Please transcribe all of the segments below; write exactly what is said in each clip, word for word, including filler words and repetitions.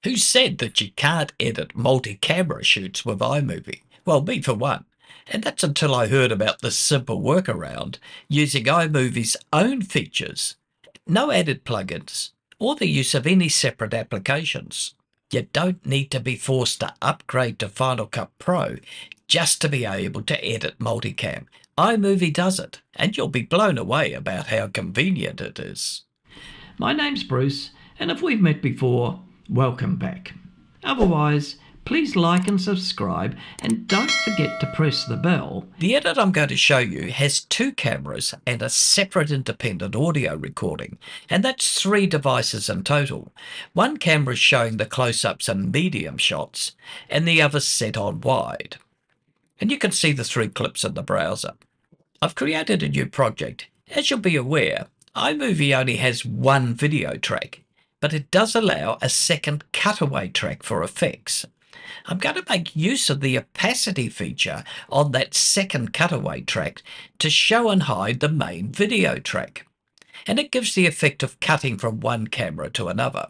Who said that you can't edit multi-camera shoots with iMovie? Well, me for one. And that's until I heard about this simple workaround using iMovie's own features. No added plugins or the use of any separate applications. You don't need to be forced to upgrade to Final Cut Pro just to be able to edit multicam. iMovie does it, and you'll be blown away about how convenient it is. My name's Bruce, and if we've met before, welcome back. Otherwise, please like and subscribe, and don't forget to press the bell. The edit I'm going to show you has two cameras and a separate independent audio recording, and that's three devices in total. One camera is showing the close-ups and medium shots, and the other set on wide. And you can see the three clips in the browser. I've created a new project. As you'll be aware, iMovie only has one video track, but it does allow a second cutaway track for effects. I'm going to make use of the opacity feature on that second cutaway track to show and hide the main video track. And it gives the effect of cutting from one camera to another.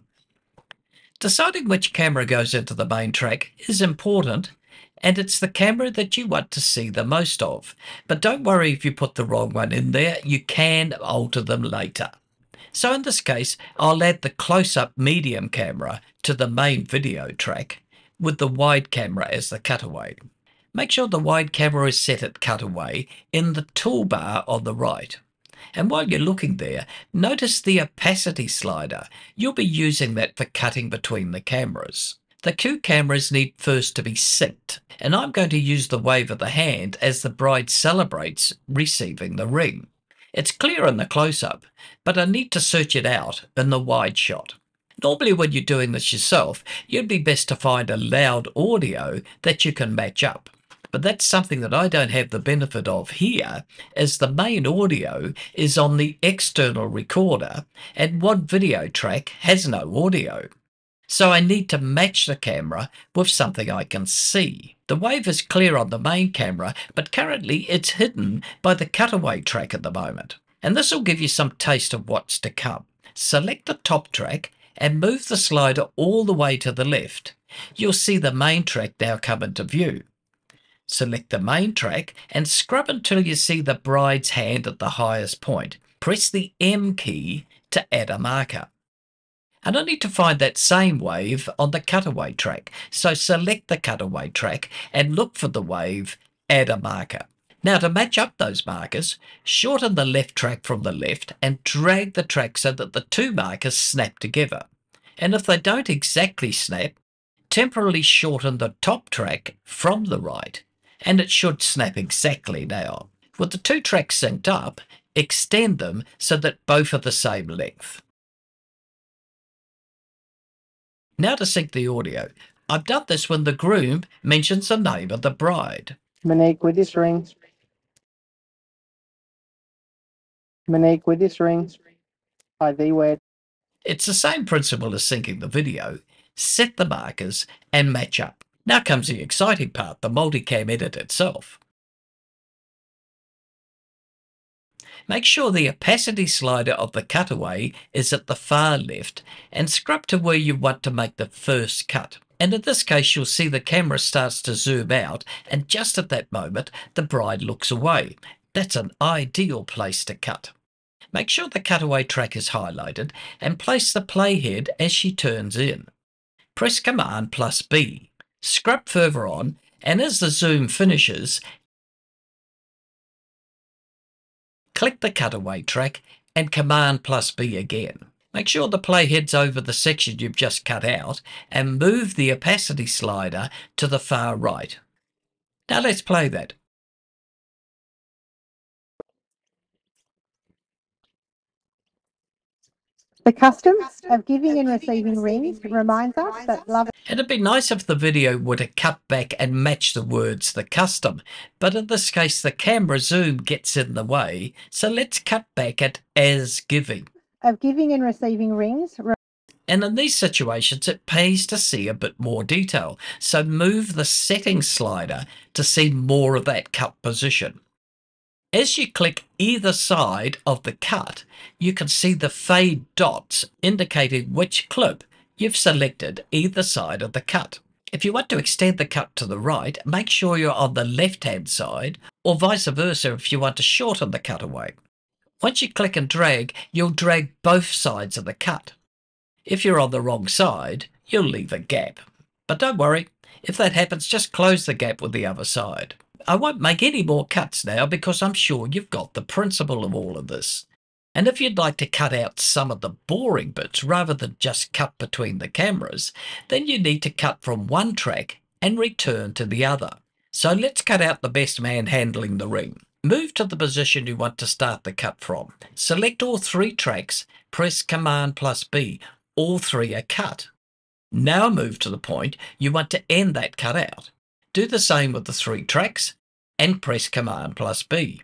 Deciding which camera goes into the main track is important, and it's the camera that you want to see the most of. But don't worry if you put the wrong one in there, you can alter them later. So in this case, I'll add the close-up medium camera to the main video track with the wide camera as the cutaway. Make sure the wide camera is set at cutaway in the toolbar on the right. And while you're looking there, notice the opacity slider. You'll be using that for cutting between the cameras. The two cameras need first to be synced, and I'm going to use the wave of the hand as the bride celebrates receiving the ring. It's clear in the close-up, but I need to search it out in the wide shot. Normally when you're doing this yourself, you'd be best to find a loud audio that you can match up. But that's something that I don't have the benefit of here, as the main audio is on the external recorder and one video track has no audio. So I need to match the camera with something I can see. The wave is clear on the main camera, but currently it's hidden by the cutaway track at the moment. And this will give you some taste of what's to come. Select the top track and move the slider all the way to the left. You'll see the main track now come into view. Select the main track and scrub until you see the bride's hand at the highest point. Press the M key to add a marker. And I need to find that same wave on the cutaway track. So select the cutaway track and look for the wave, add a marker. Now to match up those markers, shorten the left track from the left and drag the track so that the two markers snap together. And if they don't exactly snap, temporarily shorten the top track from the right, and it should snap exactly now. With the two tracks synced up, extend them so that both are the same length. Now to sync the audio. I've done this when the groom mentions the name of the bride. Monique with this ring. Monique with this ring. I V wed. It's the same principle as syncing the video. Set the markers and match up. Now comes the exciting part, the multicam edit itself. Make sure the opacity slider of the cutaway is at the far left and scrub to where you want to make the first cut. And in this case, you'll see the camera starts to zoom out, and just at that moment, the bride looks away. That's an ideal place to cut. Make sure the cutaway track is highlighted and place the playhead as she turns in. Press Command plus B. Scrub further on, and as the zoom finishes, click the cutaway track and Command plus B again. Make sure the playhead's over the section you've just cut out and move the opacity slider to the far right. Now let's play that. The customs of giving and receiving rings reminds us that love. It'd be nice if the video were to cut back and match the words the custom, but in this case the camera zoom gets in the way, so let's cut back at as giving. Of giving and receiving rings. And in these situations it pays to see a bit more detail, so move the settings slider to see more of that cut position. As you click either side of the cut, you can see the fade dots indicating which clip You've selected either side of the cut. If you want to extend the cut to the right, make sure you're on the left-hand side, or vice versa if you want to shorten the cutaway. Once you click and drag, you'll drag both sides of the cut. If you're on the wrong side, you'll leave a gap. But don't worry, if that happens, just close the gap with the other side. I won't make any more cuts now because I'm sure you've got the principle of all of this. And if you'd like to cut out some of the boring bits rather than just cut between the cameras, then you need to cut from one track and return to the other. So let's cut out the best man handling the ring. Move to the position you want to start the cut from. Select all three tracks, press Command plus B. All three are cut. Now move to the point you want to end that cut out. Do the same with the three tracks and press Command plus B.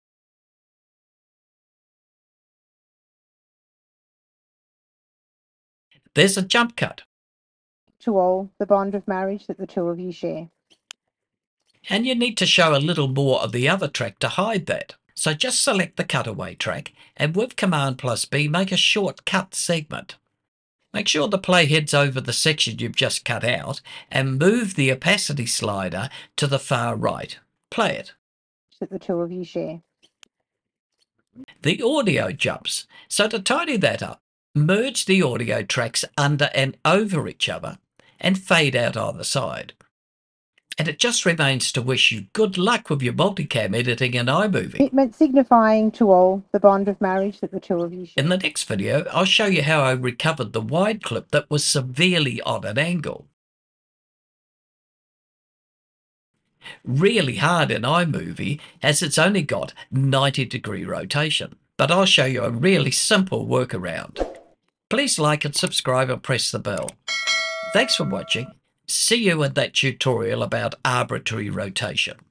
There's a jump cut. To all, the bond of marriage that the two of you share. And you need to show a little more of the other track to hide that. So just select the cutaway track and with Command plus B make a short cut segment. Make sure the playhead's over the section you've just cut out and move the opacity slider to the far right. Play it. That the two of you share. The audio jumps. So to tidy that up, merge the audio tracks under and over each other and fade out either side. And it just remains to wish you good luck with your multicam editing in iMovie. Commitment signifying to all the bond of marriage that the two of you share. In the next video, I'll show you how I recovered the wide clip that was severely on an angle. Really hard in iMovie as it's only got ninety degree rotation, but I'll show you a really simple workaround. Please like and subscribe and press the bell. Thanks for watching. See you in that tutorial about arbitrary rotation.